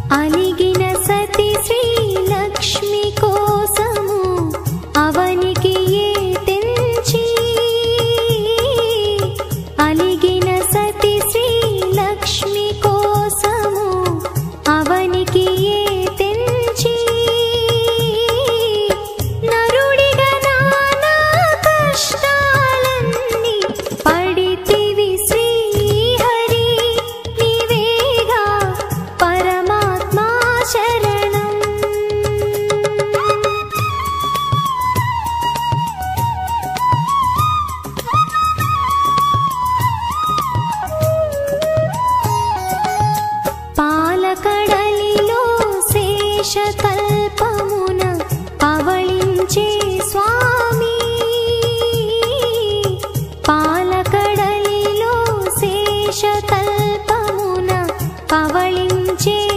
అలిగిన సతి శ్రీలక్ష్మి కోసము అవనికి ఏ తెంచి అలిగిన సతి శ్రీలక్ష్మి కోసము అవనికి ఏ తెంచి నరుడిగా నానా కష్టాలన్నీ పడితివి శ్రీహరి నీవేగా పరమాత్మా శరణం పాలకడలిలో శేషకల్పమున పవళించే స్వామి పాలకడలిలో శేషకల్పమున పవళించే